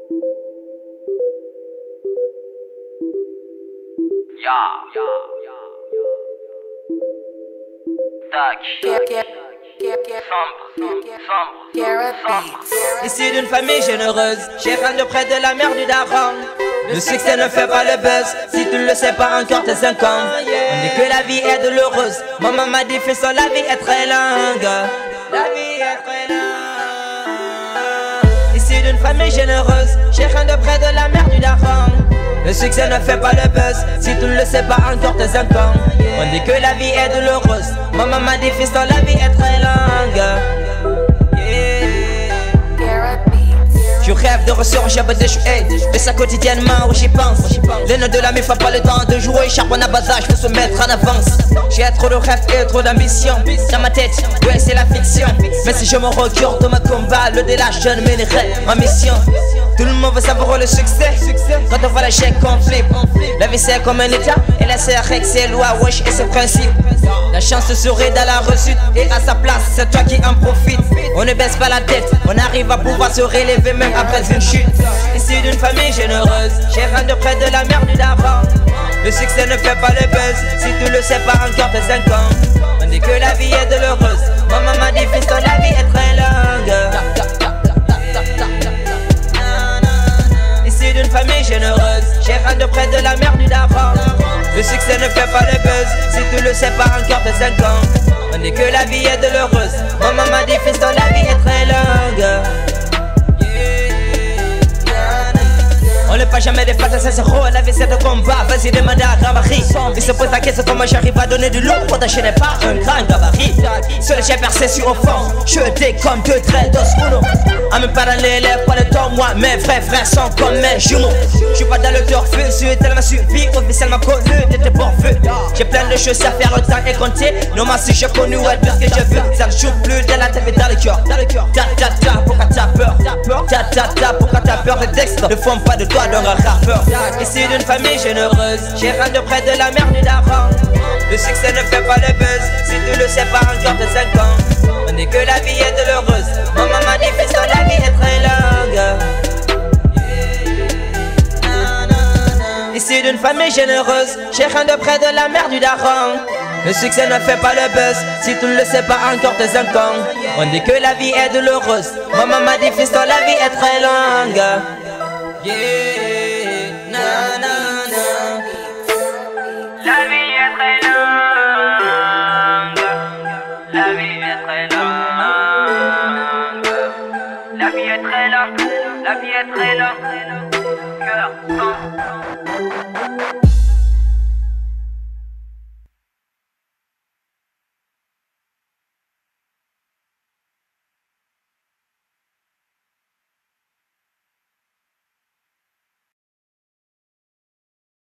Issu d'une famille généreuse, gérant de près de la mer du Daron. Le succès ne fait pas le buzz, si tu ne le sais pas encore t'es 5 ans. On dit que la vie est douloureuse, maman m'a dit fais ça, la vie est très longue. La vie est très longue. Issu d'une famille généreuse, gérant de près de la mer du Daron. Le succès ne fait pas le buzz, si tu ne le sais pas encore t'es 5 ans. On dit que la vie est douloureuse, maman m'a dit fils la vie est très longue. Je rêve de ressurgir, d'échouer, mais ça quotidiennement, oui j'y pense. Les notes de la mif, pas le temps de jouer, charbonne à bas âge, faut se mettre en avance. J'ai trop de rêves et trop d'ambition dans ma tête, ouais c'est la fiction. Mais si je me recule dans ma combat, le delà je ne mènerai ma mission. Tout le monde veut savoir le succès, quand on voit l'échec on flippe. La vie c'est comme un état, et la CRX c'est loi, wesh et ses principes. La chance serait dans la reçute, et à sa place c'est toi qui en profites. On ne baisse pas la tête, on arrive à pouvoir se relever même après une chute. Issu d'une famille généreuse, gérant de près de la mer du Daron. Le succès ne fait pas le buzz, si tu le sais pas encore t'es 5 ans. On dit que la vie est douloureuse, maman m'a dit fils la vie est très longue. Issu d'une famille généreuse, gérant de près de la mer du Daron. Le succès ne fait pas le buzz, si tu le sais pas encore t'es 5 ans. On dit que la vie est douloureuse, maman m'a dit fils la vie est très longue. On ne pas jamais des pattes à sincéro, la vie c'est de combat, vas-y demande à Ramari. Il se pose la question comment j'arrive à donner du lourd pour t'enchaîner pas un grand gabarit. Sur les chefs percés sur au fond, je comme deux traits d'osculo. À me parler les pas de temps, moi mes vrais frères sont comme mes jumeaux. Je suis pas dans le turfu, je suis tellement suivi, officiellement connu d'être pourvu. J'ai plein de choses à faire, le temps est compté. Non moi si je connu, ouais tout ce que je veux, ça ne joue plus dans la tête mais dans le cœur. Ta ta ta, pourquoi t'as peur? Ta ta ta, pourquoi t'as peur? Les textes ne font pas de toi d'un rappeur. Issu d'une famille généreuse, gérant de près de la mer du Daron. Le succès ne fait pas le buzz, si tu le sais pas encore t'es 5 ans. On dit que la vie est douloureuse, maman m'a dit fils la vie est très longue. Issu d'une famille généreuse, gérant de près de la mer du Daron. Le succès ne fait pas le buzz, si tu ne le sais pas encore t'es 5 ans. On dit que la vie est douloureuse, maman m'a dit fils la vie est très longue. Yeah, na na na. La vie est très longue. La vie est très longue. La vie est très longue. La vie est très longue. Cœur, sang.